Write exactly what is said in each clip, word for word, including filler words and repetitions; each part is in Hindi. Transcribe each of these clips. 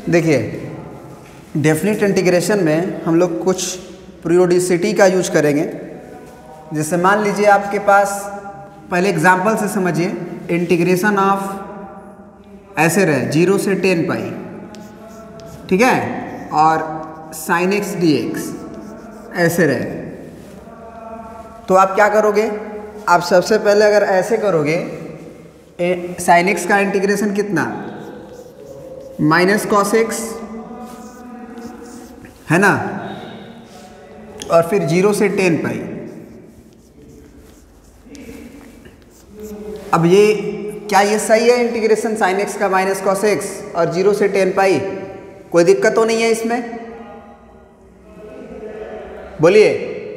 देखिए डेफिनेट इंटीग्रेशन में हम लोग कुछ पीरियोडिसिटी का यूज करेंगे। जैसे मान लीजिए आपके पास, पहले एग्जांपल से समझिए, इंटीग्रेशन ऑफ ऐसे रहे जीरो से टेन पाई, ठीक है, और साइन एक्स डी एक्स ऐसे रहे, तो आप क्या करोगे? आप सबसे पहले अगर ऐसे करोगे, साइन एक्स का इंटीग्रेशन कितना, माइनस कॉस एक्स है ना, और फिर जीरो से टेन पाई। अब ये क्या ये सही है इंटीग्रेशन साइन एक्स का माइनस कॉस एक्स और जीरो से टेन पाई? कोई दिक्कत तो नहीं है इसमें? बोलिए,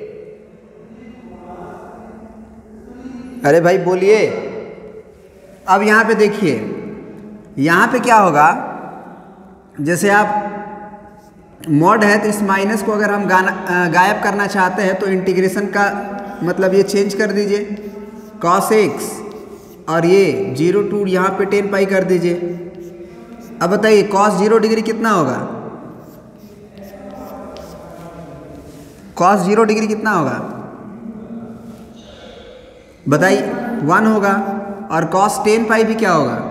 अरे भाई बोलिए। अब यहाँ पे देखिए, यहाँ पे क्या होगा, जैसे आप मॉड है तो इस माइनस को अगर हम गाना गायब करना चाहते हैं तो इंटीग्रेशन का मतलब ये चेंज कर दीजिए, कॉस एक्स और ये जीरो टू यहाँ पे टेन पाई कर दीजिए। अब बताइए कॉस जीरो डिग्री कितना होगा? कॉस जीरो डिग्री कितना होगा बताइए? वन होगा। और कॉस टेन पाई भी क्या होगा?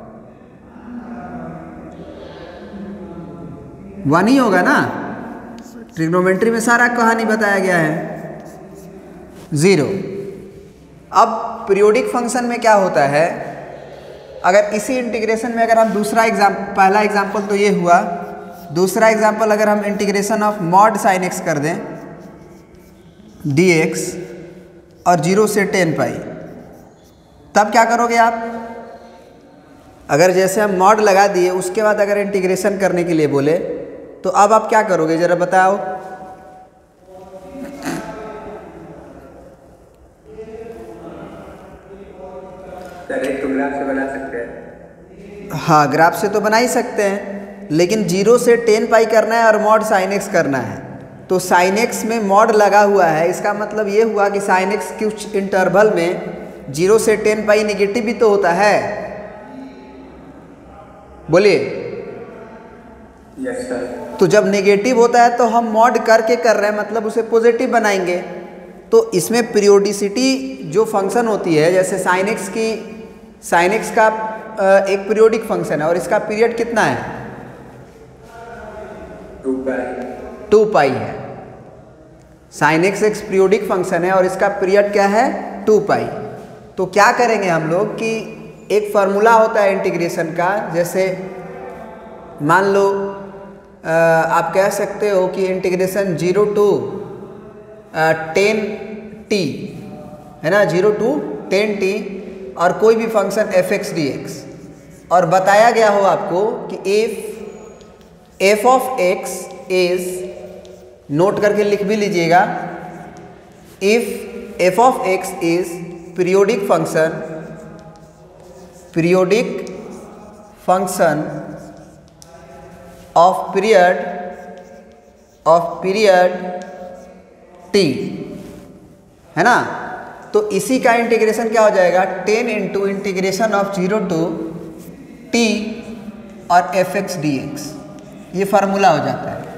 वन ही होगा ना। ट्रिग्नोमेट्री में सारा कहानी बताया गया है। जीरो। अब पीरियोडिक फंक्शन में क्या होता है, अगर इसी इंटीग्रेशन में अगर हम दूसरा एग्जाम पहला एग्जाम्पल तो ये हुआ, दूसरा एग्जाम्पल अगर हम integration of mod sine x कर दें डी एक्स और जीरो से टेन पाई, तब क्या करोगे आप? अगर जैसे हम मॉड लगा दिए उसके बाद अगर इंटीग्रेशन करने के लिए बोले तो अब आप क्या करोगे जरा बताओ? डायरेक्ट ग्राफ से बना सकते हैं। हाँ, ग्राफ से तो बना ही सकते हैं, लेकिन जीरो से टेन पाई करना है और मॉड साइन एक्स करना है, तो साइन एक्स में मॉड लगा हुआ है, इसका मतलब ये हुआ कि साइन एक्स कुछ इंटरवल में जीरो से टेन पाई नेगेटिव भी तो होता है। बोलिए। Yes sir. तो जब नेगेटिव होता है तो हम मॉड करके कर रहे हैं, मतलब उसे पॉजिटिव बनाएंगे। तो इसमें पीरियोडिसिटी जो फंक्शन होती है, जैसे साइन एक्स की साइन एक्स का एक पीरियोडिक फंक्शन है और इसका पीरियड कितना है? टू पाई। टू पाई है। साइन एक्स एक पीरियोडिक फंक्शन है और इसका पीरियड क्या है? Two pi. तो क्या करेंगे हम लोग कि एक फार्मूला होता है इंटीग्रेशन का, जैसे मान लो आ, आप कह सकते हो कि integration zero to ten t है ना, जीरो टू टेन टी और कोई भी function f x d x, और बताया गया हो आपको कि f f of x is, note करके लिख भी लीजिएगा, if f of x is periodic function periodic function of period of period t, है ना, तो इसी का इंटीग्रेशन क्या हो जाएगा? Ten into integration of zero to t और एफ एक्स डी एक्स, ये फार्मूला हो जाता है।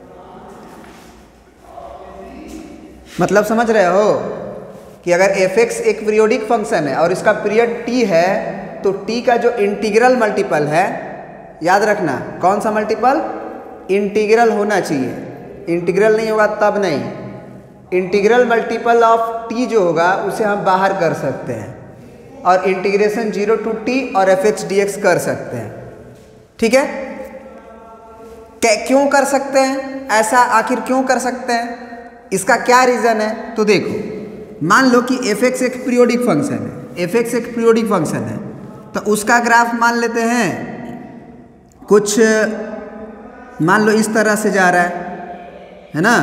मतलब समझ रहे हो कि अगर एफ एक्स एक पीरियोडिक फंक्शन है और इसका पीरियड टी है, तो टी का जो इंटीग्रल मल्टीपल है, याद रखना कौन सा मल्टीपल? इंटीग्रल होना चाहिए। इंटीग्रल नहीं होगा तब नहीं। इंटीग्रल मल्टीपल ऑफ टी जो होगा उसे हम बाहर कर सकते हैं और इंटीग्रेशन जीरो टू टी और एफ एक्स डी एक्स कर सकते हैं, ठीक है। क्या क्यों कर सकते हैं ऐसा? आखिर क्यों कर सकते हैं? इसका क्या रीज़न है? तो देखो, मान लो कि एफ एक्स एक पीरियोडिक फंक्शन है, एफ एक्स एक पीरियोडिक फंक्शन है, तो उसका ग्राफ मान लेते हैं कुछ, मान लो इस तरह से जा रहा है, है ना,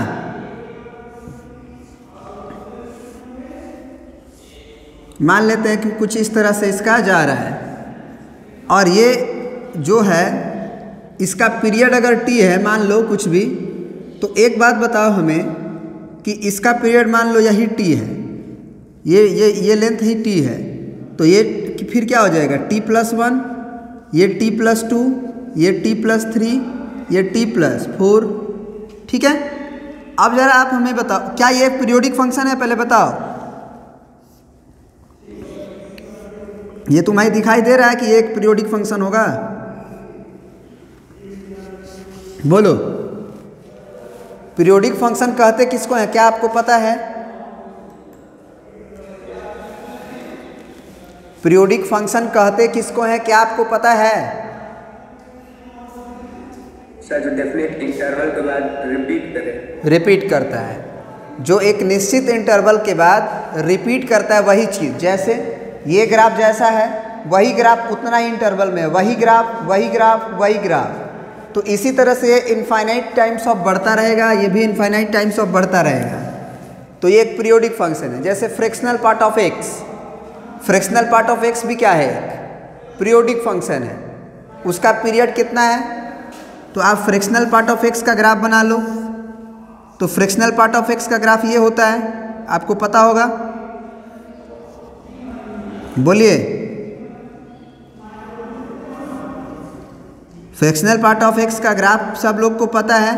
मान लेते हैं कि कुछ इस तरह से इसका जा रहा है, और ये जो है इसका पीरियड अगर टी है, मान लो कुछ भी, तो एक बात बताओ हमें कि इसका पीरियड मान लो यही टी है, ये ये ये लेंथ ही टी है, तो ये फिर क्या हो जाएगा? टी प्लस वन, ये टी प्लस टू, ये टी प्लस थ्री, ये टी प्लस फोर। ठीक है, अब जरा आप हमें बताओ, क्या ये एक पीरियोडिक फंक्शन है? पहले बताओ, ये तुम्हें दिखाई दे रहा है कि ये एक पीरियोडिक फंक्शन होगा? बोलो, पीरियोडिक फंक्शन कहते किसको है, क्या आपको पता है? पीरियोडिक फंक्शन कहते किसको है, क्या आपको पता है? सर, जो डेफिनेट इंटरवल के बाद रिपीट करे। रिपीट करता है, जो एक निश्चित इंटरवल के बाद रिपीट करता है वही चीज़। जैसे ये ग्राफ जैसा है, वही ग्राफ उतना ही इंटरवल में, वही ग्राफ वही ग्राफ वही ग्राफ। तो इसी तरह से ये इनफाइनाइट टाइम्स ऑफ बढ़ता रहेगा, ये भी इनफाइनाइट टाइम्स ऑफ बढ़ता रहेगा। तो ये एक पीरियोडिक फंक्शन है। जैसे fractional part of x, fractional part of x भी क्या है, एक पीरियोडिक फंक्शन है। उसका पीरियड कितना है? तो आप फ्रैक्शनल पार्ट ऑफ एक्स का ग्राफ बना लो। तो फ्रैक्शनल पार्ट ऑफ एक्स का ग्राफ ये होता है, आपको पता होगा, बोलिए। फ्रैक्शनल पार्ट ऑफ एक्स का ग्राफ सब लोग को पता है।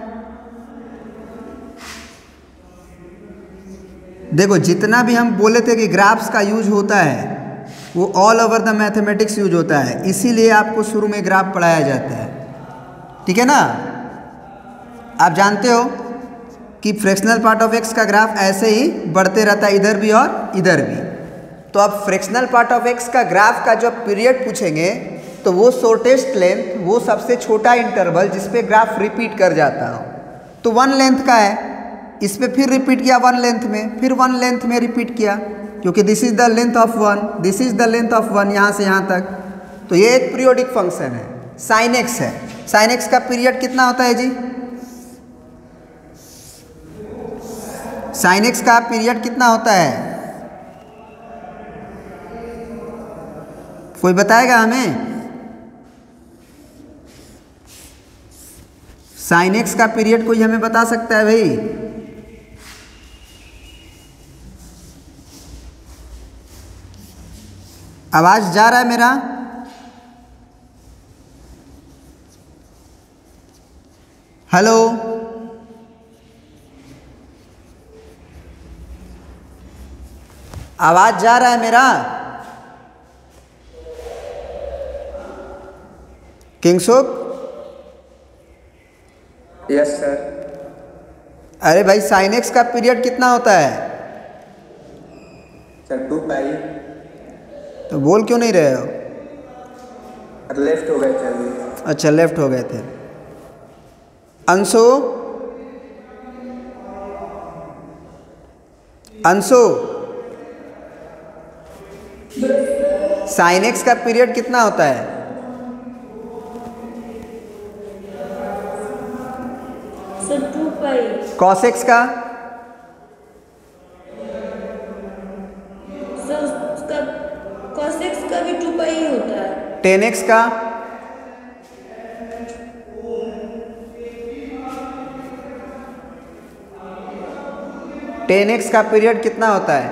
देखो, जितना भी हम बोले थे कि ग्राफ्स का यूज होता है वो all over the mathematics use होता है, इसीलिए आपको शुरू में ग्राफ पढ़ाया जाता है। ठीक है ना? आप जानते हो कि फ्रैक्शनल पार्ट ऑफ एक्स का ग्राफ ऐसे ही बढ़ते रहता है, इधर भी और इधर भी। तो अब फ्रैक्शनल पार्ट ऑफ एक्स का ग्राफ का जब पीरियड पूछेंगे तो वो शॉर्टेस्ट लेंथ, वो सबसे छोटा इंटरवल जिस पे ग्राफ रिपीट कर जाता हो, तो वन लेंथ का है। इस पे फिर रिपीट किया वन लेंथ में, फिर वन लेंथ में रिपीट किया, क्योंकि this is the length of one, this is the length of one, यहाँ से यहाँ तक। तो ये एक पीरियोडिक फंक्शन है, साइन एक्स है। साइन एक्स का पीरियड कितना होता है जी? साइन एक्स का पीरियड कितना होता है? कोई बताएगा हमें? साइन एक्स का पीरियड कोई हमें बता सकता है भाई? आवाज जा रहा है मेरा? हेलो, आवाज जा रहा है मेरा? किंगसुक? Yes sir. अरे भाई, साइन एक्स का पीरियड कितना होता है? Sir two pi. तो बोल क्यों नहीं रहे हो? लेफ्ट हो गए थे। अच्छा, लेफ्ट हो गए थे। अंशु, अंशु, साइन एक्स का पीरियड कितना होता है? Sir two pi. Cos x का? सर उसका कॉस एक्स का भी टू पाई ही होता है। टेन एक्स का? टेन एक्स का पीरियड कितना होता है?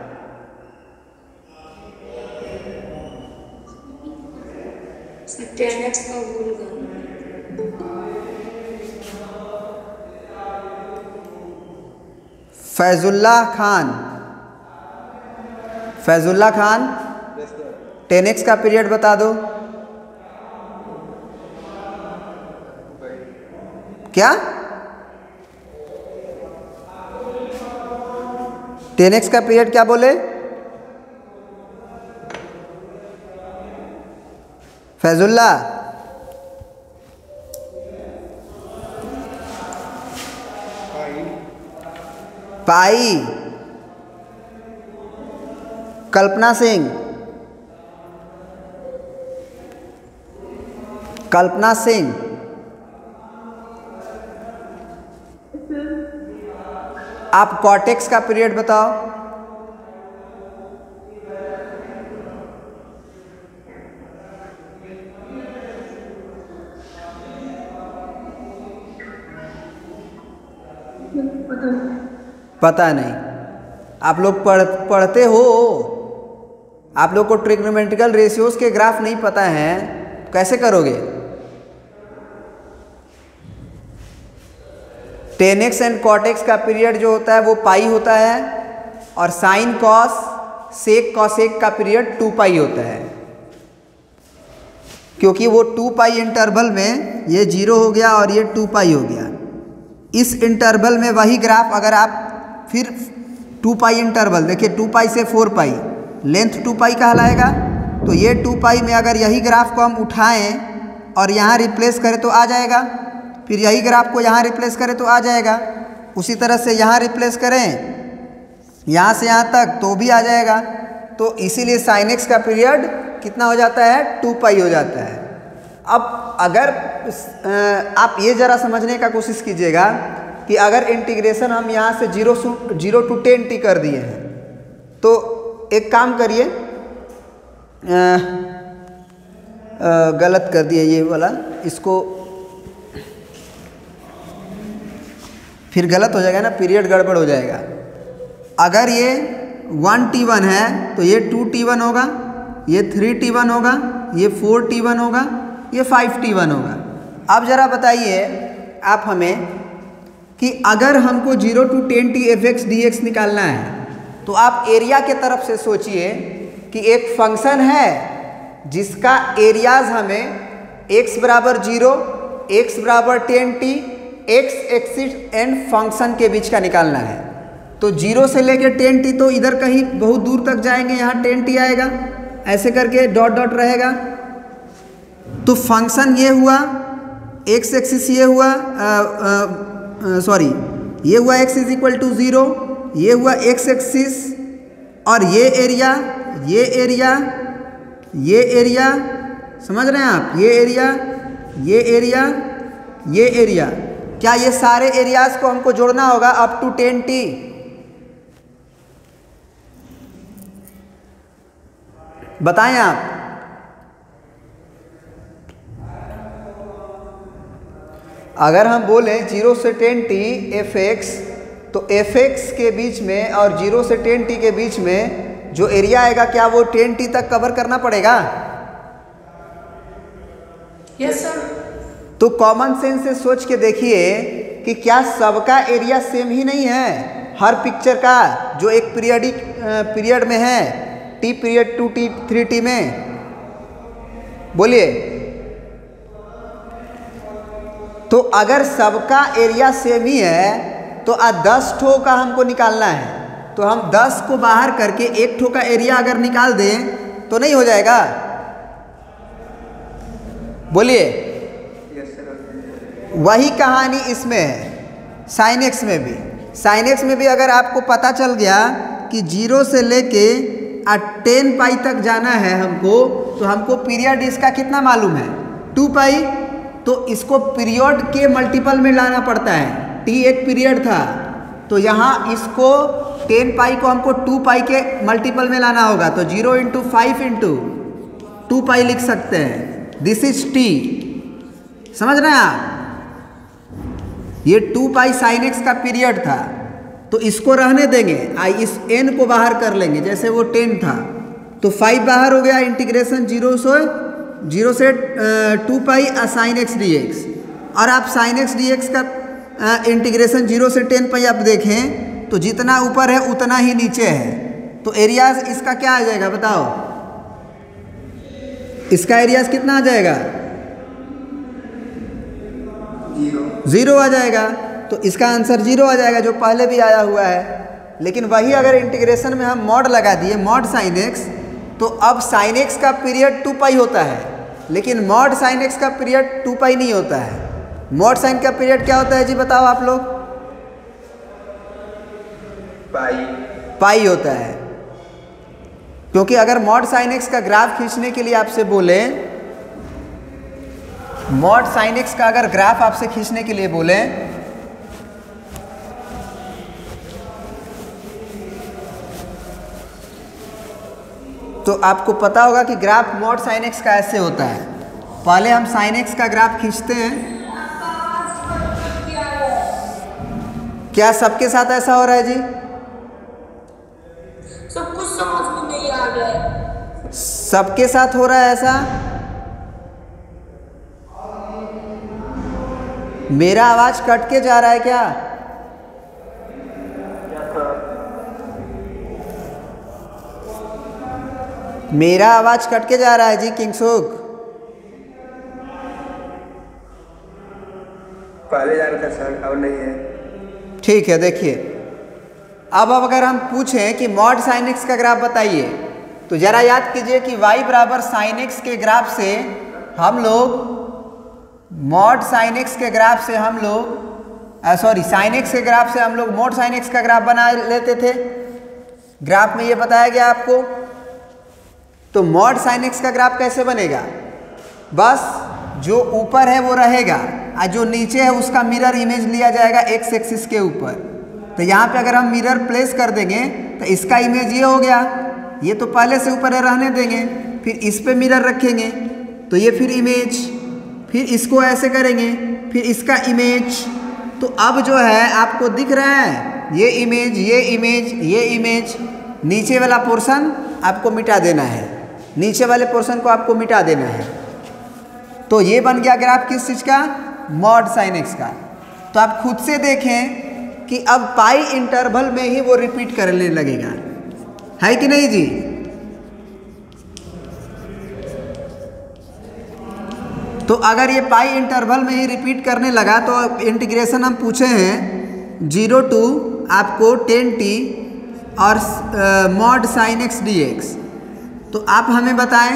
टेन एक्स का भूल गया। फैजुल्लाह खान, फैजुल्लाह खान, टेन एक्स का पीरियड बता दो। क्या? टेन एक्स का पीरियड क्या बोले? फैजुल्लाह, पाई। कल्पना सिंह, कल्पना सिंह, आप कॉटेक्स का पीरियड बताओ। पता नहीं। आप लोग पढ़ पढ़ते हो, आप लोग को ट्रिग्नोमेट्रिकल रेशियोज के ग्राफ नहीं पता हैं, कैसे करोगे? Tan x and cot x का पीरियड जो होता है वो पाई होता है, और साइन कॉस सेक कॉसेक का पीरियड टू पाई होता है, क्योंकि वो टू पाई इंटरवल में ये जीरो हो गया और ये टू पाई हो गया। इस इंटरवल में वही ग्राफ अगर आप फिर टू पाई इंटरवल देखिए, टू पाई से four pi length two pi कहलाएगा, तो ये टू पाई में अगर यही ग्राफ को हम उठाएं और यहाँ रिप्लेस करें तो आ जाएगा, फिर यही ग्राफ को यहाँ रिप्लेस करें तो आ जाएगा, उसी तरह से यहाँ रिप्लेस करें यहाँ से यहाँ तक तो भी आ जाएगा। तो इसीलिए साइन एक्स का पीरियड कितना हो जाता है, टू पाई हो जाता है। अब अगर आप ये ज़रा समझने का कोशिश कीजिएगा कि अगर इंटीग्रेशन हम यहाँ से zero zero to ten t कर दिए हैं, तो एक काम करिए, गलत कर दिए ये वाला, इसको फिर गलत हो जाएगा ना, पीरियड गड़बड़ हो जाएगा। अगर ये वन टी वन है तो ये टू टी वन होगा, ये थ्री टी वन होगा, ये फोर टी वन होगा, ये फाइव टी वन होगा। अब ज़रा बताइए आप हमें कि अगर हमको zero to ten t f x d x निकालना है, तो आप एरिया के तरफ से सोचिए कि एक फंक्शन है जिसका एरियाज हमें x बराबर जीरो, x बराबर ten t, x axis and function के बीच का निकालना है। तो जीरो से लेके टेन टी तो इधर कहीं बहुत दूर तक जाएंगे, यहाँ टेन टी आएगा, ऐसे करके डॉट डॉट रहेगा। तो फंक्शन ये हुआ, एक्स एक्सिस ये हुआ, सॉरी ये हुआ x is equal to zero, ये हुआ x एक्सिस, और ये एरिया ये एरिया ये एरिया, समझ रहे हैं आप, ये एरिया ये एरिया ये एरिया, क्या ये सारे एरियाज को हमको जोड़ना होगा अप टू टेन टी? बताएं आप। अगर हम बोले जीरो से टेन टी एफ एक्स, तो एफ एक्स के बीच में और जीरो से टेन टी के बीच में जो एरिया आएगा, क्या वो टेन टी तक कवर करना पड़ेगा? Yes sir. तो कॉमन सेंस से सोच के देखिए कि क्या सबका एरिया सेम ही नहीं है, हर पिक्चर का जो एक पीरियडिक पीरियड में है, t period two t three t में, बोलिए। तो अगर सबका एरिया सेम ही है तो आ दस ठो का हमको निकालना है, तो हम दस को बाहर करके एक ठो का एरिया अगर निकाल दें तो नहीं हो जाएगा? बोलिए। वही कहानी इसमें है, साइन एक्स में भी। साइन एक्स में भी अगर आपको पता चल गया कि जीरो से लेके आ टेन पाई तक जाना है हमको, तो हमको पीरियड इसका कितना मालूम है, टू पाई, तो इसको पीरियड के मल्टीपल में लाना पड़ता है। टी एक पीरियड था, तो यहाँ इसको टेन पाई को हमको टू पाई के मल्टीपल में लाना होगा, तो zero into five into two pi लिख सकते हैं। दिस इज टी, समझ रहे हैं आप? ये टू पाई साइन एक्स का पीरियड था, तो इसको रहने देंगे, आई इस एन को बाहर कर लेंगे, जैसे वो टेन था तो फाइव बाहर हो गया, इंटीग्रेशन जीरो से जीरो से two pi sine x d x. और आप साइन एक्स डी एक्स का इंटीग्रेशन जीरो से टेन पाई आप देखें तो जितना ऊपर है उतना ही नीचे है, तो एरियाज इसका क्या आ जाएगा बताओ? इसका एरियाज कितना आ जाएगा? जीरो आ जाएगा। तो इसका आंसर जीरो आ जाएगा, जो पहले भी आया हुआ है। लेकिन वही अगर इंटीग्रेशन में हम मॉड लगा दिए, मॉड साइन एक्स, तो अब साइन एक्स का पीरियड टू पाई होता है, लेकिन मॉड साइन एक्स का पीरियड टू पाई नहीं होता है। मॉड साइन का पीरियड क्या होता है जी, बताओ आप लोग? पाई पाई होता है। क्योंकि अगर मॉड साइन एक्स का ग्राफ खींचने के लिए आपसे बोले, मॉड साइन एक्स का अगर ग्राफ आपसे खींचने के लिए बोले, तो आपको पता होगा कि ग्राफ मॉड साइन एक्स का ऐसे होता है। पहले हम साइन एक्स का ग्राफ खींचते हैं। क्या सबके साथ ऐसा हो रहा है जी? सब कुछ समझ में नहीं आ रहा है। सबके साथ हो रहा है ऐसा? मेरा आवाज कट के जा रहा है क्या? मेरा आवाज कट के जा रहा है जी किंगसुक। पहले जा रहा था सर, अब नहीं है। ठीक है, देखिए अब अब अगर हम पूछें कि मॉड साइन एक्स का ग्राफ बताइए, तो जरा याद कीजिए कि y बराबर साइन एक्स के ग्राफ से हम लोग मॉड साइन एक्स के ग्राफ से हम लोग सॉरी साइन एक्स के ग्राफ से हम लोग मॉड साइन एक्स का ग्राफ बना लेते थे। ग्राफ में ये बताया गया आपको। तो मॉड साइन एक्स का ग्राफ कैसे बनेगा? बस जो ऊपर है वो रहेगा और जो नीचे है उसका मिरर इमेज लिया जाएगा एक्स एक्सिस के ऊपर। तो यहाँ पे अगर हम मिरर प्लेस कर देंगे तो इसका इमेज ये हो गया, ये तो पहले से ऊपर है रहने देंगे, फिर इस पे मिरर रखेंगे तो ये फिर इमेज, फिर इसको ऐसे करेंगे, फिर इसका इमेज। तो अब जो है आपको दिख रहा है ये इमेज, ये इमेज, ये इमेज। नीचे वाला पोर्शन आपको मिटा देना है, नीचे वाले पोर्शन को आपको मिटा देना है। तो ये बन गया ग्राफ किस चीज़ का? मॉड साइन एक्स का। तो आप खुद से देखें कि अब पाई इंटरवल में ही वो रिपीट करने लगेगा, है कि नहीं जी? तो अगर ये पाई इंटरवल में ही रिपीट करने लगा तो इंटीग्रेशन हम पूछे हैं जीरो टू आपको टेन टी और mod sine x d x. तो आप हमें बताएं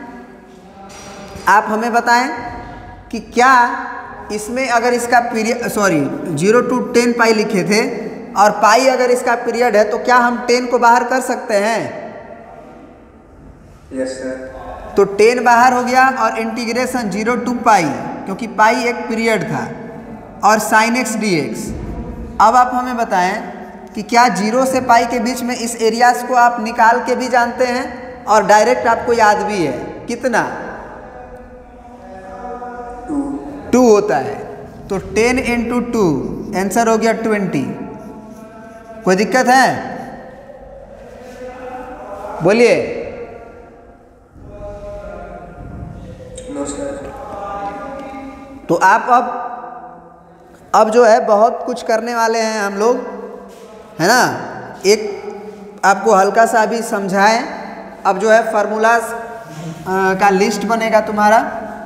आप हमें बताएं कि क्या इसमें अगर इसका period sorry zero to ten pi लिखे थे और पाई अगर इसका पीरियड है तो क्या हम टेन को बाहर कर सकते हैं? Yes sir. तो टेन बाहर हो गया और इंटीग्रेशन जीरो टू पाई, क्योंकि पाई एक पीरियड था, और साइन एक्स डी एक्स। अब आप हमें बताएं कि क्या जीरो से पाई के बीच में इस एरियाज को आप निकाल के भी जानते हैं और डायरेक्ट आपको याद भी है? कितना? टू टू होता है। तो टेन इंटू टू आंसर हो गया ट्वेंटी। कोई दिक्कत है? बोलिए। No sir. तो आप अब अब जो है बहुत कुछ करने वाले हैं हम लोग, है ना? एक आपको हल्का सा अभी समझाएं। अब जो है फार्मूलाज का लिस्ट बनेगा तुम्हारा।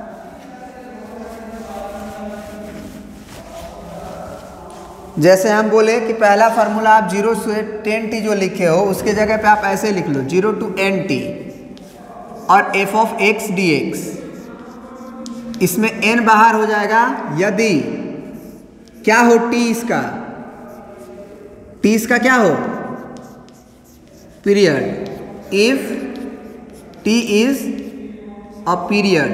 जैसे हम बोले कि पहला फार्मूला आप जीरो से टेन टी जो लिखे हो उसके जगह पे आप ऐसे लिख लो जीरो टू एन टी और f of x d x. इसमें एन बाहर हो जाएगा यदि क्या हो टी इसका, टी इसका क्या हो? Period. If t is a period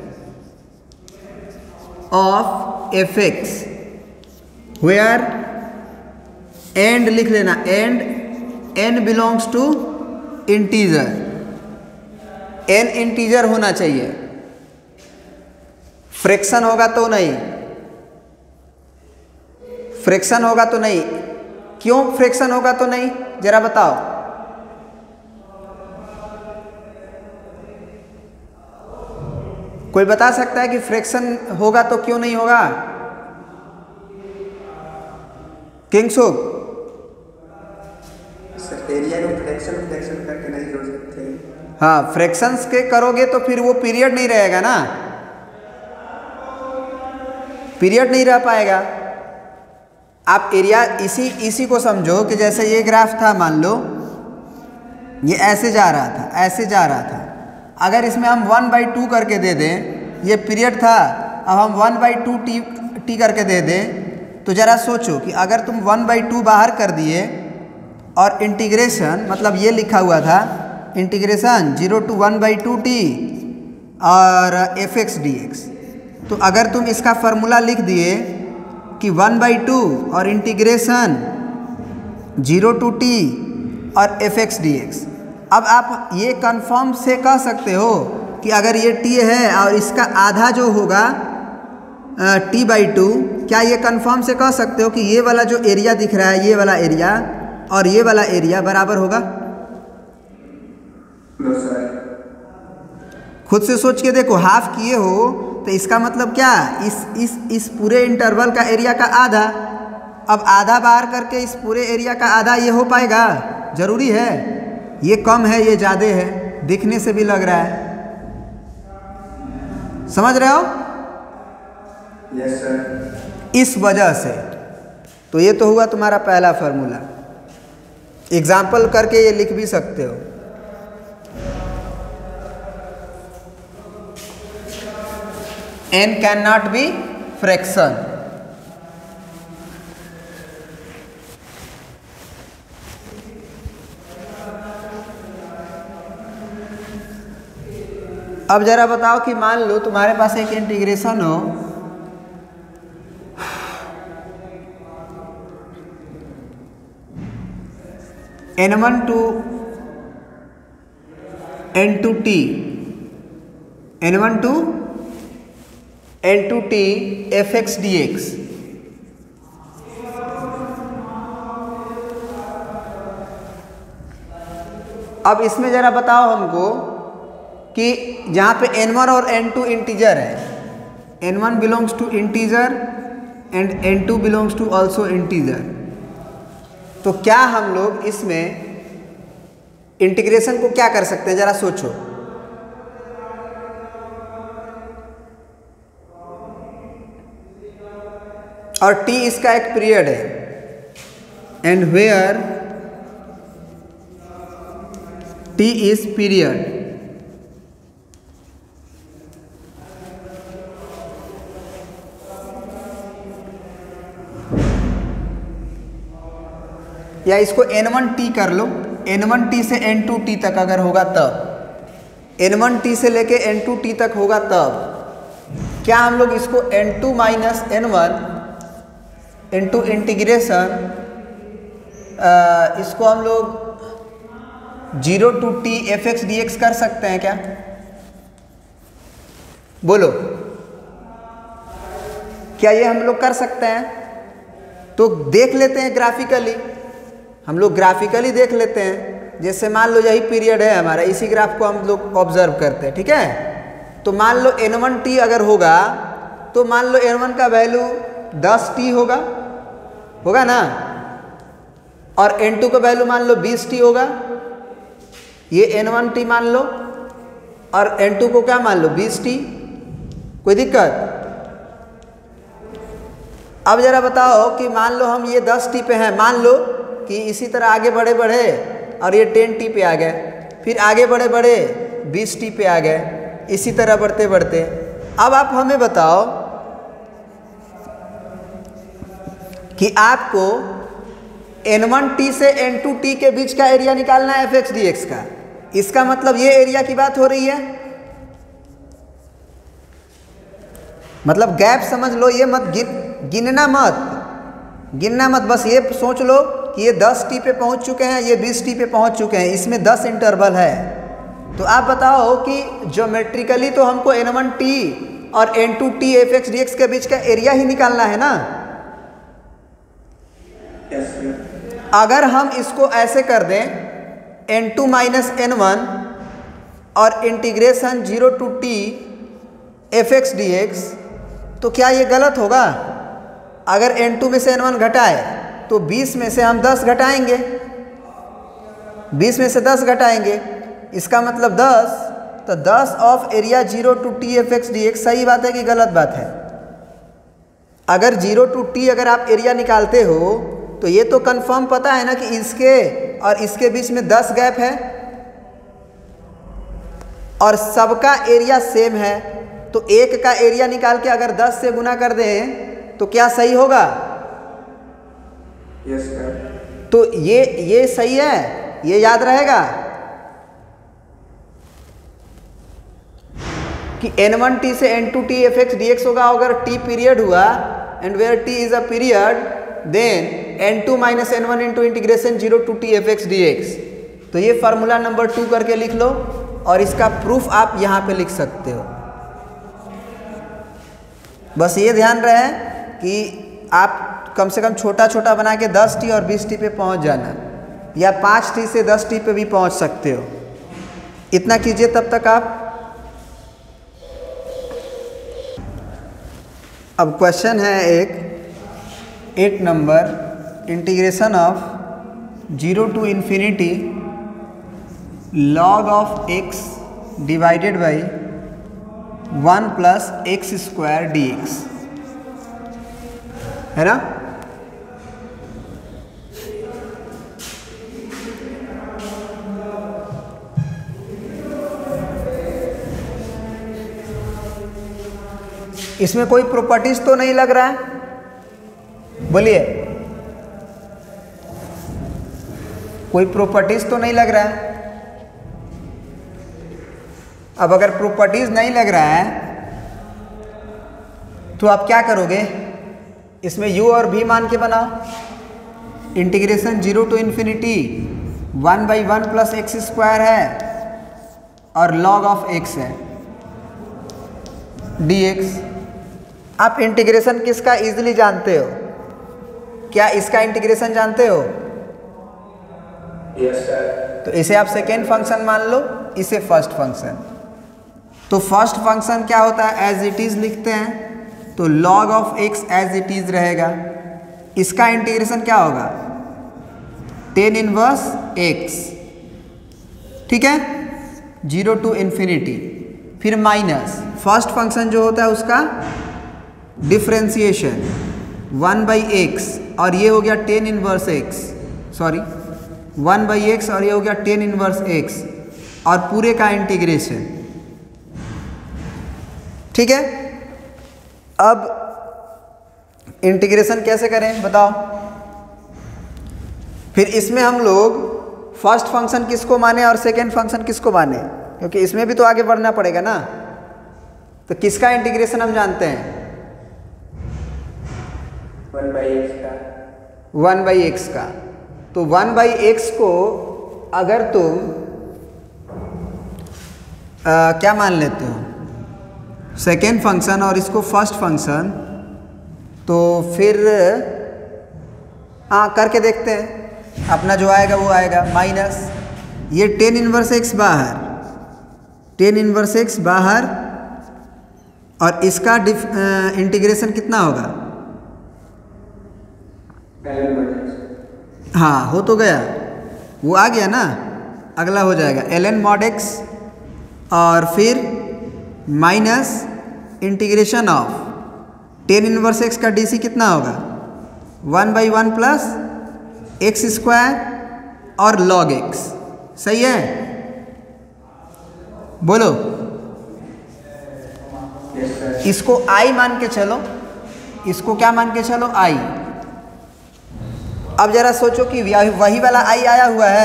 of f x where and लिख लेना, and n belongs to integer. N integer होना चाहिए, फ्रैक्शन होगा तो नहीं, फ्रैक्शन होगा तो नहीं। क्यों फ्रैक्शन होगा तो नहीं, जरा बताओ। कोई बता सकता है कि फ्रैक्शन होगा तो क्यों नहीं होगा? किंगसुक। सर एरिया को फ्रैक्शन फ्रैक्शन करके नहीं जोड़ सकते। हाँ, फ्रैक्शंस के करोगे तो फिर वो पीरियड नहीं रहेगा ना, पीरियड नहीं रह पाएगा। आप एरिया इसी इसी को समझो कि जैसे ये ग्राफ था, मान लो ये ऐसे जा रहा था, ऐसे जा रहा था। अगर इसमें हम वन बाई टू करके दे दें, ये पीरियड था, अब हम one by two t t करके दे दें, तो ज़रा सोचो कि अगर तुम वन बाई टू बाहर कर दिए और इंटीग्रेशन मतलब ये लिखा हुआ था integration zero to one by two t और एफ एक्स डी एक्स। तो अगर तुम इसका फार्मूला लिख दिए कि वन बाई टू और इंटीग्रेशन जीरो टू टी और एफ एक्स डी एक्स। अब आप ये कंफर्म से कह सकते हो कि अगर ये टी है और इसका आधा जो होगा टी बाई टू, क्या ये कंफर्म से कह सकते हो कि ये वाला जो एरिया दिख रहा है, ये वाला एरिया और ये वाला एरिया बराबर होगा? No sir. खुद से सोच के देखो, हाफ किए हो तो इसका मतलब क्या? इस इस इस पूरे इंटरवल का एरिया का आधा। अब आधा बाहर करके इस पूरे एरिया का आधा ये हो पाएगा? जरूरी है? ये कम है, ये ज़्यादा है। दिखने से भी लग रहा है। समझ रहे हो? Yes sir. इस वजह से तो ये तो हुआ तुम्हारा पहला फार्मूला। एग्जाम्पल करके ये लिख भी सकते हो। n can not be fraction. अब जरा बताओ कि मान लो तुम्हारे पास एक इंटीग्रेशन हो n one to n two t n one to n two t f x d x. अब इसमें जरा बताओ हमको कि जहाँ पे एन वन और एन टू इंटीजर है, n one belongs to integer and n two belongs to also integer, तो क्या हम लोग इसमें इंटीग्रेशन को क्या कर सकते हैं? जरा सोचो। और t इसका एक पीरियड है and where t is period, या इसको एन वन टी कर लो, एन वन टी से एन टू टी तक अगर होगा तब, एन वन टी से लेके एन टू टी तक होगा तब क्या हम लोग इसको n two minus n one into integration इसको हम लोग zero to t f x d x कर सकते हैं क्या? बोलो, क्या ये हम लोग कर सकते हैं? तो देख लेते हैं ग्राफिकली, हम लोग ग्राफिकली देख लेते हैं। जैसे मान लो यही पीरियड है हमारा, इसी ग्राफ को हम लोग ऑब्जर्व करते हैं, ठीक है? तो मान लो एन वन टी अगर होगा तो मान लो एन वन का वैल्यू दस टी होगा, होगा ना, और एन टू का वैल्यू मान लो बीस टी होगा। ये एन वन टी मान लो और एन टू को क्या मान लो बीस टी। कोई दिक्कत? अब जरा बताओ कि मान लो हम ये दस टी पे हैं, मान लो कि इसी तरह आगे बढ़े बढ़े और ये टेन टी पे आ गए, फिर आगे बढ़े बढ़े बीस टी पे आ गए, इसी तरह बढ़ते बढ़ते। अब आप हमें बताओ कि आपको एन वन टी से एन टू टी के बीच का एरिया निकालना है एफ एक्स डी एक्स का। इसका मतलब ये एरिया की बात हो रही है, मतलब गैप समझ लो, ये मत गिन गिनना मत गिनना मत बस ये सोच लो कि ये दस टी पे पहुंच चुके हैं, ये बीस टी पे पहुंच चुके हैं, इसमें दस इंटरवल है। तो आप बताओ कि ज्योमेट्रिकली तो हमको एन वन टी और n two t f x d x के बीच का एरिया ही निकालना है ना। अगर हम इसको ऐसे कर दें n two minus n one और integration zero to t f x d x, तो क्या ये गलत होगा? अगर एन टू में से एन वन घटाए तो बीस में से हम दस घटाएंगे, बीस में से दस घटाएंगे, इसका मतलब दस, तो दस of area zero to t f x d x. सही बात है कि गलत बात है? अगर जीरो टू टी अगर आप एरिया निकालते हो तो ये तो कंफर्म पता है ना कि इसके और इसके बीच में दस गैप है और सबका एरिया सेम है, तो एक का एरिया निकाल के अगर दस से गुना कर दें तो क्या सही होगा? Yes sir. तो ये ये सही है, ये याद रहेगा कि एन वन टी से n two t f x d x होगा अगर टी पीरियड हुआ, and where t is a period then n two minus n one into integration zero to t f x d x. तो ये फार्मूला नंबर टू करके लिख लो और इसका प्रूफ आप यहाँ पे लिख सकते हो। बस ये ध्यान रहे कि आप कम से कम छोटा छोटा बना के दस टी और बीस टी पे पहुँच जाना, या पाँच टी से दस टी पे भी पहुँच सकते हो। इतना कीजिए तब तक आप। अब क्वेश्चन है एक eight number, integration of zero to infinity log of x divided by one plus x square d x, है ना। इसमें कोई प्रॉपर्टीज तो नहीं लग रहा है, बोलिए, कोई प्रॉपर्टीज तो नहीं लग रहा है। अब अगर प्रॉपर्टीज नहीं लग रहा है तो आप क्या करोगे, इसमें u और v मान के बनाओ। Integration zero to infinity one by one plus x square है और लॉग ऑफ x है dx। आप इंटीग्रेशन किसका इजीली जानते हो, क्या इसका इंटीग्रेशन जानते हो? Yes sir. तो इसे आप सेकेंड फंक्शन मान लो, इसे फर्स्ट फंक्शन। तो फर्स्ट फंक्शन क्या होता है, एज इट इज लिखते हैं, तो log of x as it is रहेगा। इसका इंटीग्रेशन क्या होगा, टेन इनवर्स एक्स, ठीक है, जीरो टू इन्फिनिटी, फिर माइनस फर्स्ट फंक्शन जो होता है उसका डिफ्रेंसिएशन वन बाई एक्स और ये हो गया tan inverse x, sorry one by x और ये हो गया टेन इनवर्स एक्स और पूरे का इंटीग्रेशन, ठीक है। अब इंटीग्रेशन कैसे करें बताओ। फिर इसमें हम लोग फर्स्ट फंक्शन किसको माने और सेकेंड फंक्शन किसको माने, क्योंकि इसमें भी तो आगे बढ़ना पड़ेगा ना। तो किसका इंटीग्रेशन हम जानते हैं, वन बाई एक्स का। वन बाई एक्स का। तो वन बाई एक्स को अगर तुम आ, क्या मान लेते हो, सेकेंड फंक्शन और इसको फर्स्ट फंक्शन, तो फिर हाँ करके देखते हैं, अपना जो आएगा वो आएगा। माइनस ये टेन इनवर्स एक्स बाहर, टेन इनवर्स एक्स बाहर और इसका डिफ इंटीग्रेशन कितना होगा, हाँ हो तो गया, वो आ गया ना, अगला हो जाएगा एल एन मॉड एक्स और फिर minus integration of tan inverse x का डी सी कितना होगा, one by one plus x square और लॉग एक्स, सही है, बोलो। इसको आई मान के चलो, इसको क्या मान के चलो, आई। अब जरा सोचो कि वही वाला आई आया हुआ है,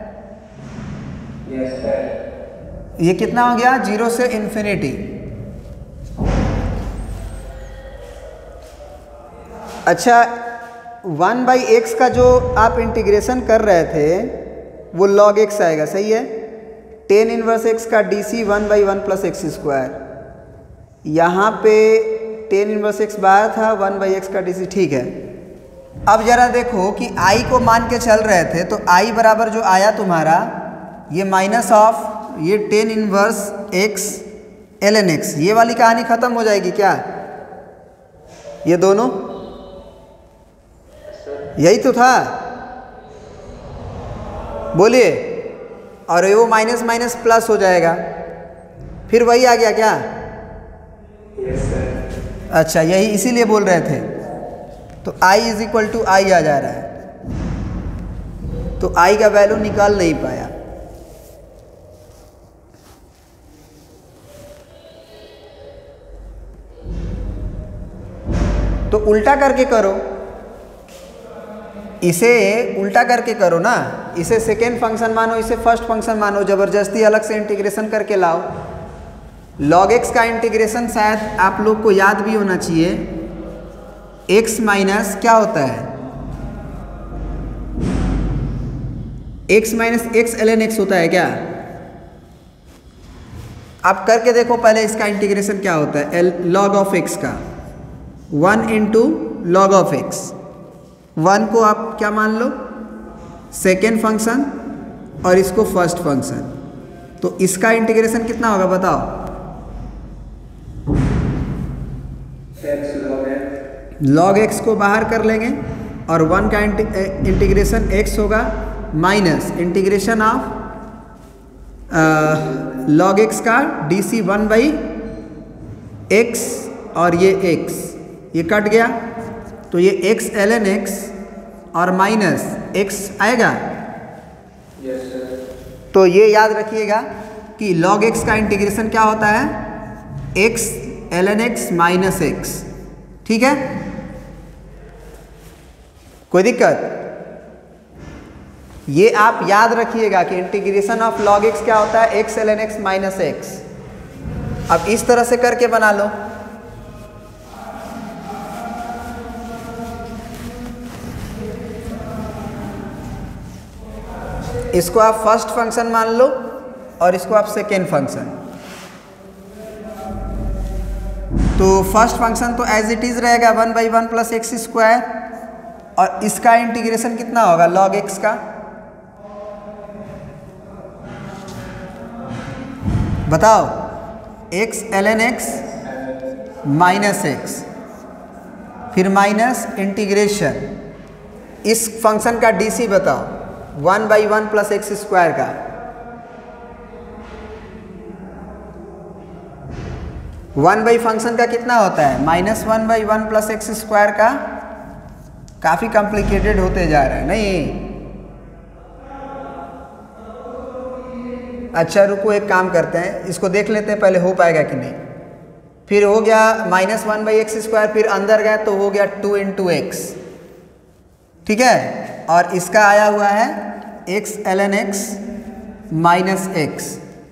यस सर। ये कितना हो गया, जीरो से इन्फिनिटी। अच्छा, वन बाई एक्स का जो आप इंटीग्रेशन कर रहे थे वो लॉग एक्स आएगा, सही है। टेन इनवर्स एक्स का D C one by one plus x square, यहाँ पे टेन इनवर्स एक्स बाहर था, वन बाई एक्स का डी सी, ठीक है। अब जरा देखो कि आई को मान के चल रहे थे, तो आई बराबर जो आया तुम्हारा ये माइनस ऑफ ये tan inverse x l n x, ये वाली कहानी खत्म हो जाएगी क्या, ये दोनों, यही तो था, बोलिए। और वो माइनस माइनस प्लस हो जाएगा, फिर वही आ गया क्या, यस सर। अच्छा यही इसीलिए बोल रहे थे। तो i is equal to I आ जा रहा है, तो i का वैल्यू निकाल नहीं पाया। तो उल्टा करके करो, इसे उल्टा करके करो ना, इसे सेकेंड फंक्शन मानो, इसे फर्स्ट फंक्शन मानो, ज़बरदस्ती अलग से इंटीग्रेशन करके लाओ। लॉग एक्स का इंटीग्रेशन शायद आप लोग को याद भी होना चाहिए, x माइनस क्या होता है, x minus x l n x होता है क्या। आप करके देखो पहले, इसका इंटीग्रेशन क्या होता है, एल लॉग ऑफ एक्स का one into log of x, one को आप क्या मान लो सेकेंड फंक्शन और इसको फर्स्ट फंक्शन, तो इसका इंटीग्रेशन कितना होगा बताओ, x log x, log x को बाहर कर लेंगे और वन का इंटीग्रेशन एक्स होगा minus integration of log x का D C one by x और ये एक्स ये कट गया तो ये एक्स एल एन एक्स और माइनस एक्स आएगा। Yes sir. तो ये याद रखिएगा कि log x का इंटीग्रेशन क्या होता है, x ln x minus x. ठीक है, कोई दिक्कत? ये आप याद रखिएगा कि इंटीग्रेशन ऑफ log x क्या होता है, x ln x minus x. अब इस तरह से करके बना लो। इसको आप फर्स्ट फंक्शन मान लो और इसको आप सेकेंड फंक्शन। तो फर्स्ट फंक्शन तो एज इट इज रहेगा one by one plus x square और इसका इंटीग्रेशन कितना होगा लॉग एक्स का, बताओ। X l n x minus x फिर माइनस इंटीग्रेशन इस फंक्शन का डी सी बताओ, one by one plus x square का। वन बाई फंक्शन का कितना होता है, minus one by one plus x square का। काफी कॉम्प्लिकेटेड होते जा रहा है नहीं। अच्छा रुको, एक काम करते हैं, इसको देख लेते हैं पहले हो पाएगा कि नहीं। फिर हो गया minus one by x square, फिर अंदर गए तो हो गया टू इंटू एक्स। ठीक है, और इसका आया हुआ है x l n x minus x.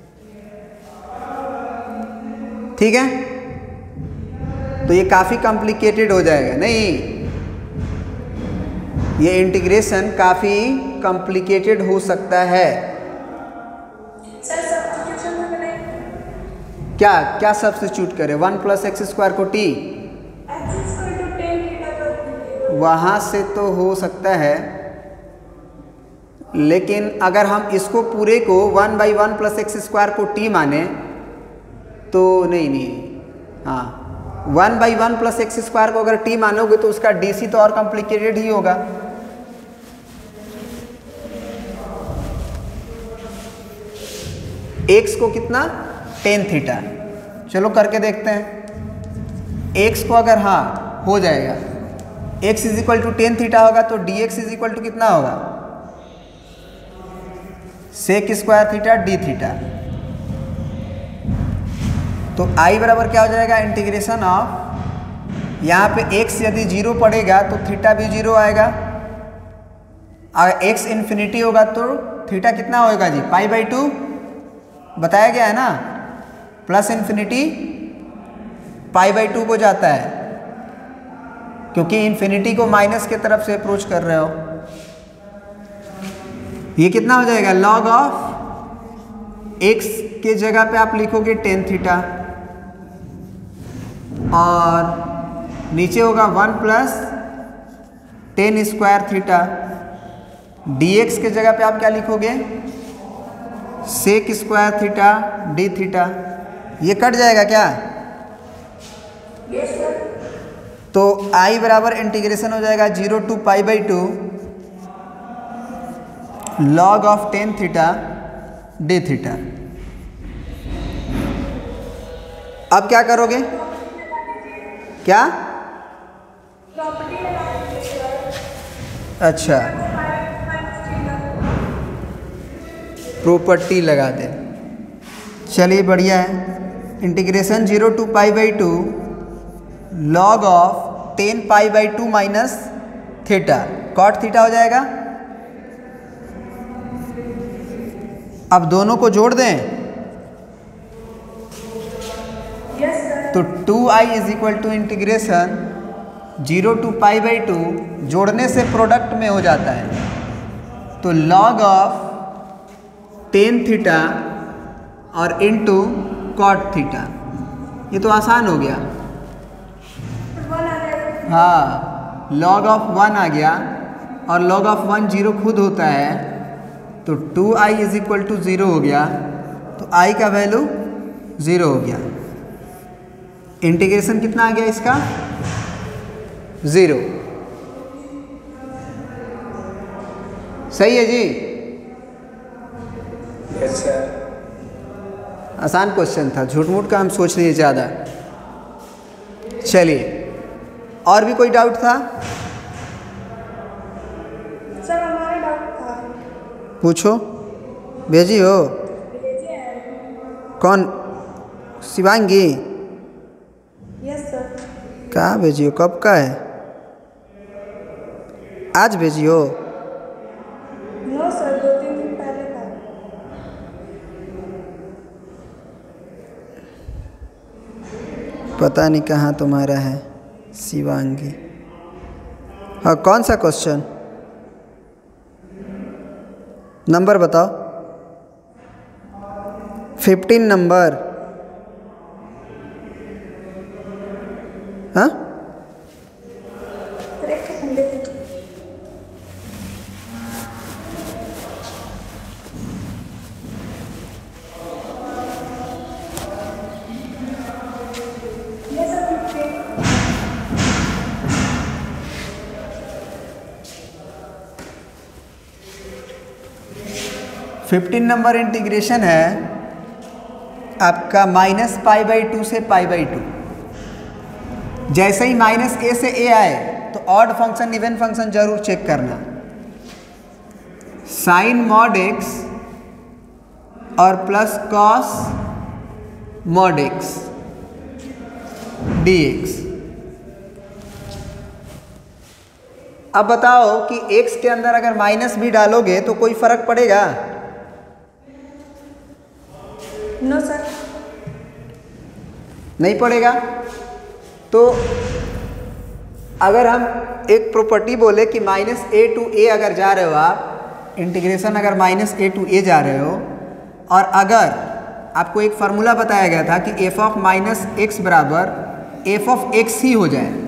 ठीक है, तो ये काफ़ी कॉम्प्लिकेटेड हो जाएगा नहीं, ये इंटीग्रेशन काफ़ी कॉम्प्लिकेटेड हो सकता है। सर सब्स्टिट्यूशन में बनाए क्या क्या सब्स्टिट्यूट करें, वन प्लस एक्स स्क्वायर को t, x square to tan theta कर दीजिए। वहाँ से तो हो सकता है, लेकिन अगर हम इसको पूरे को one by one plus x square को टी माने तो नहीं नहीं हाँ, one by one plus x square को अगर टी मानोगे तो उसका डीसी तो और कॉम्प्लिकेटेड ही होगा। एक्स को कितना, टेन थीटा। चलो करके देखते हैं। एक्स को अगर हाँ हो जाएगा, x is equal to tan theta होगा तो d x is equal to कितना होगा, sec square theta d theta. तो आई बराबर क्या हो जाएगा, इंटीग्रेशन ऑफ, यहाँ पे x यदि जीरो पड़ेगा तो थीटा भी जीरो आएगा। अगर x इन्फिनिटी होगा तो थीटा कितना होएगा जी, पाई बाई टू बताया गया है ना, plus infinity pi by two को जाता है, क्योंकि इन्फिनिटी को माइनस के तरफ से अप्रोच कर रहे हो। ये कितना हो जाएगा, लॉग ऑफ x के जगह पे आप लिखोगे टेन थीटा और नीचे होगा one plus tan square theta. dx के जगह पे आप क्या लिखोगे, sec square theta d theta. ये कट जाएगा क्या, यस सर। तो i बराबर इंटीग्रेशन हो जाएगा zero to pi by two log of tan theta d theta. अब क्या करोगे, क्या, प्रॉपर्टी लगा दीजिए सर। अच्छा प्रॉपर्टी लगा दे, चलिए बढ़िया है। Integration zero to pi by two log of tan pi by two minus theta, cot theta हो जाएगा। अब दोनों को जोड़ दें यस सर। तो two I is equal to integration zero to pi by two, जोड़ने से प्रोडक्ट में हो जाता है, तो लॉग ऑफ टेन थीटा और इनटू कॉट थीटा। ये तो आसान हो गया, वन आ जाएगा। हाँ लॉग ऑफ वन आ गया और log ऑफ वन जीरो खुद होता है, तो two I is equal to zero हो गया, तो i का वैल्यू ज़ीरो हो गया। इंटीग्रेशन कितना आ गया इसका, ज़ीरो। सही है जी। Yes sir. आसान क्वेश्चन था, झूठ मूठ का हम सोच रहे ज़्यादा। चलिए, और भी कोई डाउट था? सर हमारा डाउट था। पूछो। भेजी हो? कौन? शिवांगी? Yes sir. कहाँ भेजी हो? कब का है? आज भेजी हो? नो सर, दो तीन दिन पहले का। पता नहीं कहाँ तुम्हारा है शिवांगी। हाँ, कौन सा क्वेश्चन? नंबर बताओ। Fifteen number. हाँ, करेक्ट है। फिफ्टीन नंबर इंटीग्रेशन है आपका माइनस पाई बाई टू से पाई बाई टू। जैसे ही माइनस ए से ए आए तो ऑड फंक्शन इवन फंक्शन जरूर चेक करना। साइन मॉड एक्स और plus cos mod x d x. अब बताओ कि x के अंदर अगर माइनस भी डालोगे तो कोई फर्क पड़ेगा? No sir. नहीं पड़ेगा। तो अगर हम एक प्रॉपर्टी बोले कि माइनस ए टू ए अगर जा रहे हो आप, इंटीग्रेशन अगर माइनस ए टू ए जा रहे हो, और अगर आपको एक फार्मूला बताया गया था कि एफ ऑफ माइनस एक्स बराबर एफ ऑफ एक्स ही हो जाए,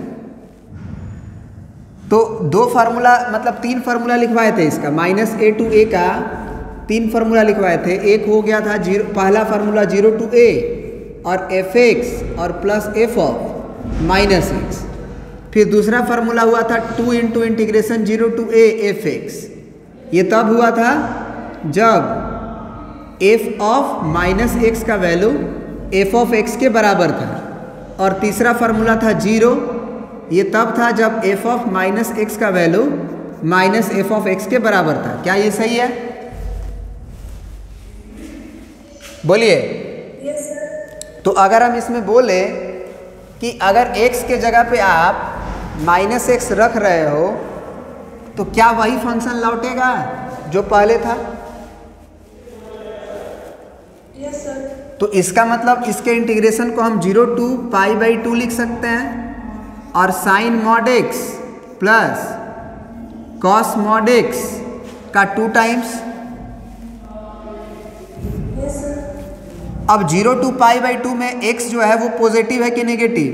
तो दो फार्मूला मतलब तीन फार्मूला लिखवाए थे इसका, माइनस ए टू ए का तीन फार्मूला लिखवाए थे। एक हो गया था जीरो, पहला फार्मूला जीरो टू ए और एफ एक्स और plus f of minus x. फिर दूसरा फार्मूला हुआ था two into integration zero to a f x. ये तब हुआ था जब एफ ऑफ माइनस एक्स का वैल्यू एफ ऑफ एक्स के बराबर था। और तीसरा फार्मूला था जीरो, ये तब था जब एफ ऑफ माइनस एक्स का value minus f of x के बराबर था। क्या ये सही है? बोलिए। Yes sir. तो अगर हम इसमें बोले कि अगर x के जगह पे आप माइनस एक्स रख रहे हो तो क्या वही फंक्शन लौटेगा जो पहले था? Yes sir. तो इसका मतलब इसके इंटीग्रेशन को हम zero to pi by two लिख सकते हैं, और sine mod x plus cos mod x का टू टाइम्स। Yes sir. अब zero to pi by two में x जो है वो पॉजिटिव है कि नेगेटिव?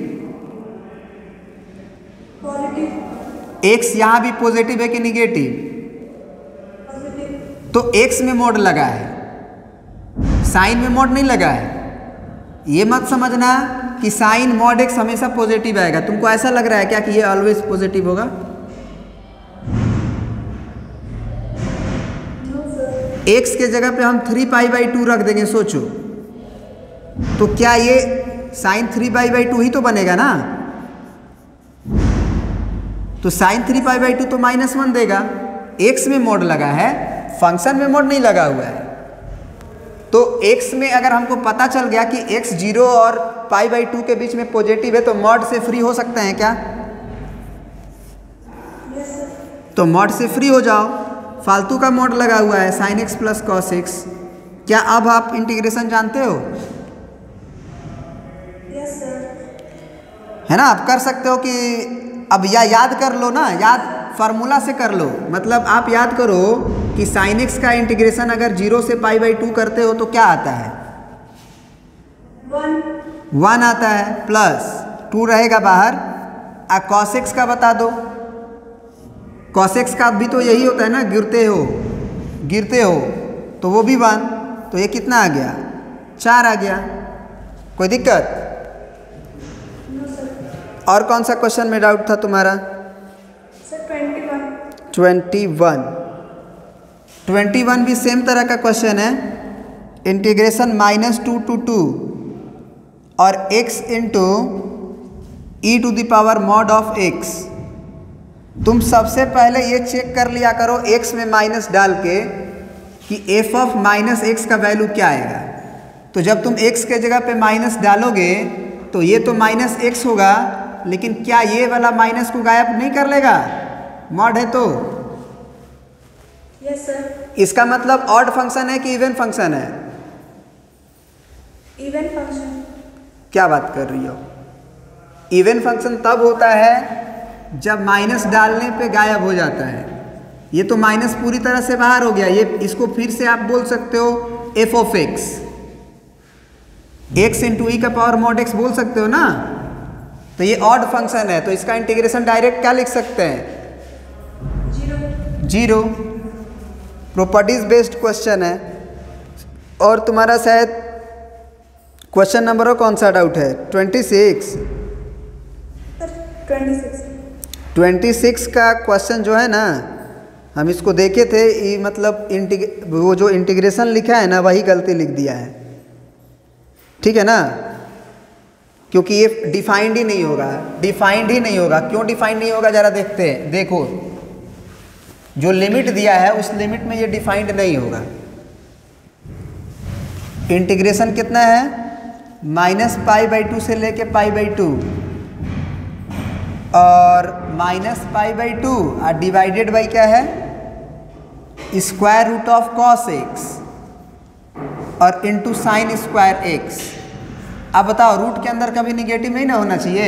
पॉजिटिव। x यहाँ भी पॉजिटिव है कि नेगेटिव? पॉजिटिव। तो x में मोड लगा है, साइन में मोड नहीं लगा है। ये मत समझना कि साइन मॉड एक्स हमेशा पॉजिटिव आएगा। तुमको ऐसा लग रहा है क्या कि ये ऑलवेज पॉजिटिव होगा? x के जगह पे हम थ्री पाई बाई टू रख देंगे, सोचो तो क्या ये sine three pi by two ही तो बनेगा ना? तो sine three pi by two तो माइनस वन देगा। x में मोड लगा है, फंक्शन में मोड नहीं लगा हुआ है। तो x में अगर हमको पता चल गया कि x जीरो और पाई बाई टू के बीच में पॉजिटिव है तो मॉड से फ्री हो सकते हैं क्या? Yes sir. तो मॉड से फ्री हो जाओ। फालतू का मॉड लगा हुआ है sine x plus cos x. क्या अब आप इंटीग्रेशन जानते हो? Yes sir. है ना, आप कर सकते हो कि अब या याद कर लो ना, याद फार्मूला से कर लो। मतलब आप याद करो कि साइन एक्स का इंटीग्रेशन अगर जीरो से पाई बाई टू करते हो तो क्या आता है? वन। वन आता है, प्लस टू रहेगा बाहर। आ कॉस एक्स का बता दो। कॉस एक्स का भी तो यही होता है ना, गिरते हो गिरते हो तो वो भी वन। तो ये कितना आ गया? चार आ गया। कोई दिक्कत? और कौन सा क्वेश्चन में डाउट था तुम्हारा? Sir twenty one. Twenty one twenty one भी सेम तरह का क्वेश्चन है। Integration minus two to two और x into e to the power mod of x। तुम सबसे पहले ये चेक कर लिया करो x में माइनस डाल के कि f ऑफ माइनस एक्स का वैल्यू क्या आएगा। तो जब तुम x के जगह पे माइनस डालोगे तो ये तो माइनस एक्स होगा, लेकिन क्या ये वाला माइनस को गायब नहीं कर लेगा? मॉड है तो। Yes sir. इसका मतलब ऑड फंक्शन है कि इवन फंक्शन है? Even function. क्या बात कर रही हो? इवन फंक्शन तब होता है जब माइनस डालने पे गायब हो जाता है। ये तो माइनस पूरी तरह से बाहर हो गया। ये इसको फिर से आप बोल सकते हो f of x, x into e का पावर मॉड एक्स बोल सकते हो ना। तो ये ऑड फंक्शन है, तो इसका इंटीग्रेशन डायरेक्ट क्या लिख सकते हैं? Zero. Zero. Properties based question है। और तुम्हारा शायद क्वेश्चन नंबर कौन सा डाउट है? Twenty six. Twenty six. Twenty six का क्वेश्चन जो है ना, हम इसको देखे थे, ये मतलब इंटीग वो जो इंटीग्रेशन लिखा है ना वही गलती लिख दिया है, ठीक है ना, क्योंकि ये डिफाइंड ही नहीं होगा। डिफाइंड ही नहीं होगा। क्यों डिफाइंड नहीं होगा जरा देखते हैं। देखो जो लिमिट दिया है उस लिमिट में ये डिफाइंड नहीं होगा। इंटीग्रेशन कितना है? माइनस पाई बाई टू से लेके पाई बाई टू और माइनस पाई बाई टू और डिवाइडेड बाई क्या है? Square root of cos x और इंटू साइन स्क्वायर एक्स। अब बताओ रूट के अंदर कभी निगेटिव नहीं ना होना चाहिए?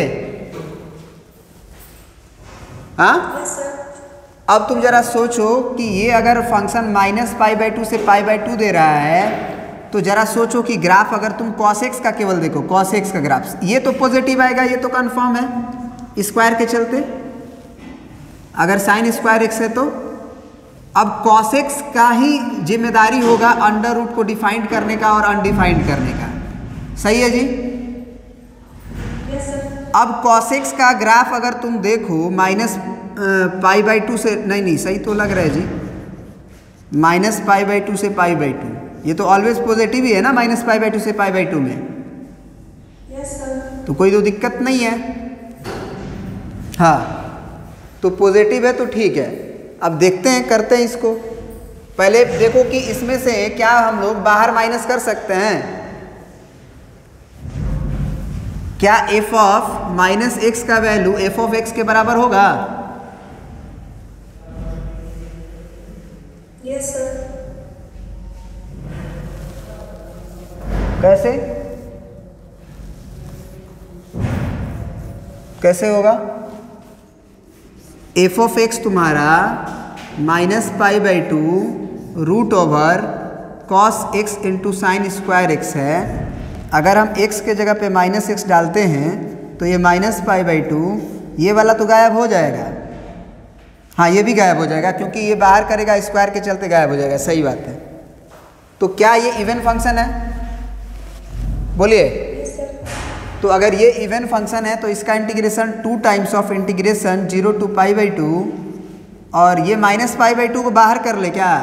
हाँ? Yes sir. अब तुम जरा सोचो कि ये अगर function minus pi by two से पाई बाई टू दे रहा है तो जरा सोचो कि ग्राफ अगर तुम कॉस एक्स का केवल देखो, कॉस एक्स का ग्राफ, ये तो पॉजिटिव आएगा, ये तो कंफर्म है स्क्वायर के चलते। अगर साइन स्क्वायर एक्स है तो अब कॉस एक्स का ही जिम्मेदारी होगा अंडर रूट को डिफाइंड करने का और अनडिफाइंड करने का। सही है जी? Yes sir. अब कॉस एक्स का ग्राफ अगर तुम देखो माइनस पाई बाई टू से, नहीं नहीं सही तो लग रहा है जी, माइनस पाई बाई टू से पाई बाई टू, ये तो ऑलवेज पॉजिटिव ही है ना माइनस पाई बाई टू से पाई बाई टू में। Yes sir. तो कोई तो दिक्कत नहीं है। हाँ तो पॉजिटिव है तो ठीक है। अब देखते हैं, करते हैं इसको। पहले देखो कि इसमें से क्या हम लोग बाहर माइनस कर सकते हैं। क्या एफ ऑफ माइनस एक्स का वैल्यू एफ ऑफ एक्स के बराबर होगा? Yes sir. कैसे कैसे होगा? एफ ऑफ एक्स तुम्हारा minus pi by two root over cos x into sine square x है। अगर हम x के जगह पे माइनस एक्स डालते हैं तो ये माइनस पाई बाई टू, ये वाला तो गायब हो जाएगा। हाँ ये भी गायब हो जाएगा क्योंकि ये बाहर करेगा स्क्वायर के चलते गायब हो जाएगा। सही बात है। तो क्या ये इवन फंक्शन है? बोलिए। Yes sir. तो अगर ये इवन फंक्शन है तो इसका integration two times of integration zero to pi by two, और ये माइनस पाई बाई टू को बाहर कर ले क्या?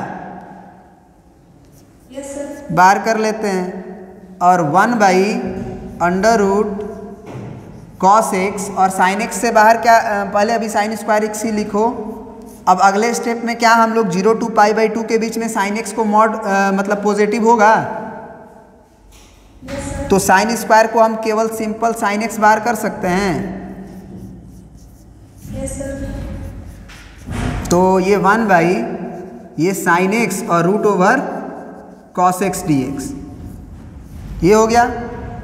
Yes sir. बाहर कर लेते हैं। और one by under root cos x और साइन एक्स से बाहर क्या, पहले अभी साइन स्क्वायर एक्स ही लिखो। अब अगले स्टेप में क्या हम लोग zero to pi by two के बीच में साइन एक्स को मॉड मतलब पॉजिटिव होगा तो साइन स्क्वायर को हम केवल सिंपल साइन एक्स बाहर कर सकते हैं। Yes sir. तो ये वन बाई ये साइन एक्स और root over cos x d x, ये हो गया।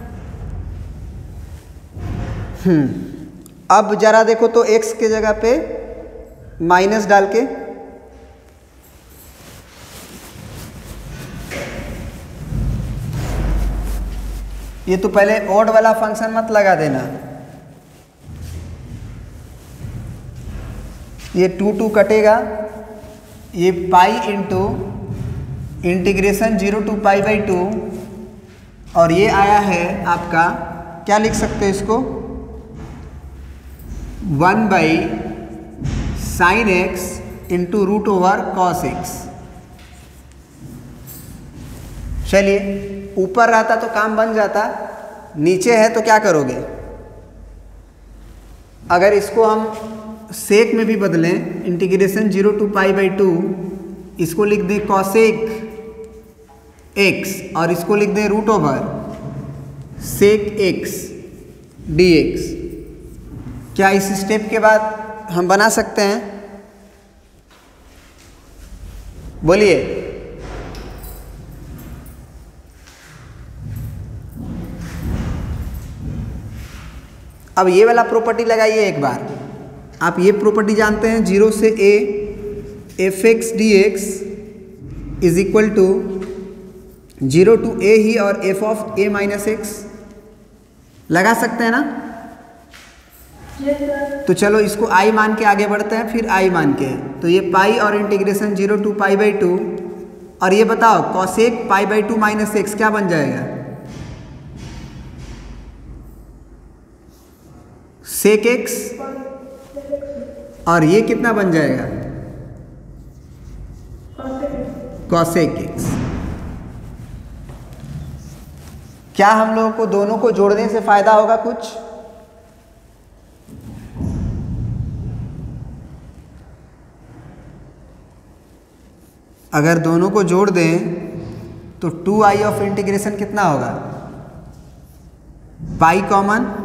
हम्म अब जरा देखो तो x के जगह पे माइनस डाल के ये तो पहले ओड वाला फंक्शन मत लगा देना। ये टू टू कटेगा, ये pi into integration zero to pi by two, और ये आया है आपका, क्या लिख सकते हो इसको, one by sine x into root over cos x. चलिए, ऊपर रहता तो काम बन जाता, नीचे है तो क्या करोगे? अगर इसको हम सेक में भी बदलें, integration zero to pi by two, इसको लिख दें कॉसेक एक्स और इसको लिख दें root over sec x d x. क्या इस स्टेप के बाद हम बना सकते हैं? बोलिए। अब ये वाला प्रॉपर्टी लगाइए एक बार। आप ये प्रॉपर्टी जानते हैं, जीरो से a f x d x is equal to zero to a ही और f of a minus x. लगा सकते हैं ना? तो चलो इसको आई मान के आगे बढ़ते हैं, फिर आई मान के। तो ये पाई और integration zero to pi by two, और ये बताओ cosec pi by two minus x क्या बन जाएगा? सेक एक्स, और ये कितना बन जाएगा? Cosec x. क्या हम लोगों को दोनों को जोड़ने से फायदा होगा कुछ? अगर दोनों को जोड़ दें तो टू आई ऑफ इंटीग्रेशन कितना होगा? Pi common